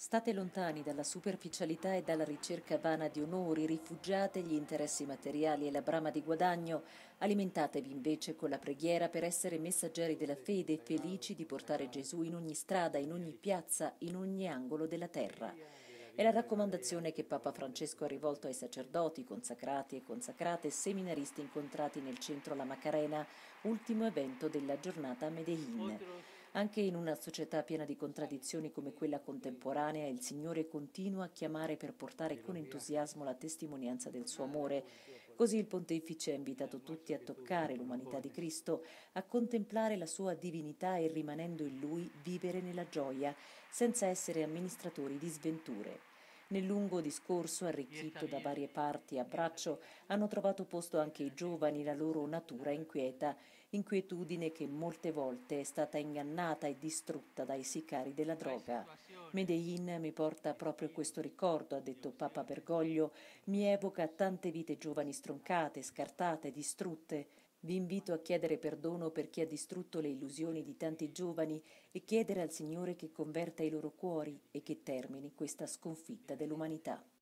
State lontani dalla superficialità e dalla ricerca vana di onori, rifugiate gli interessi materiali e la brama di guadagno, alimentatevi invece con la preghiera per essere messaggeri della fede, felici di portare Gesù in ogni strada, in ogni piazza, in ogni angolo della terra. È la raccomandazione che Papa Francesco ha rivolto ai sacerdoti, consacrati e consacrate e seminaristi incontrati nel centro La Macarena, ultimo evento della giornata a Medellin. Anche in una società piena di contraddizioni come quella contemporanea, il Signore continua a chiamare per portare con entusiasmo la testimonianza del suo amore. Così il Pontefice ha invitato tutti a toccare l'umanità di Cristo, a contemplare la sua divinità e rimanendo in Lui vivere nella gioia, senza essere amministratori di sventure. Nel lungo discorso, arricchito da varie parti a braccio, hanno trovato posto anche i giovani, la loro natura inquieta, inquietudine che molte volte è stata ingannata e distrutta dai sicari della droga. Medellin mi porta proprio questo ricordo, ha detto Papa Bergoglio, mi evoca tante vite giovani stroncate, scartate, distrutte. Vi invito a chiedere perdono per chi ha distrutto le illusioni di tanti giovani e chiedere al Signore che converta i loro cuori e che termini questa sconfitta dell'umanità.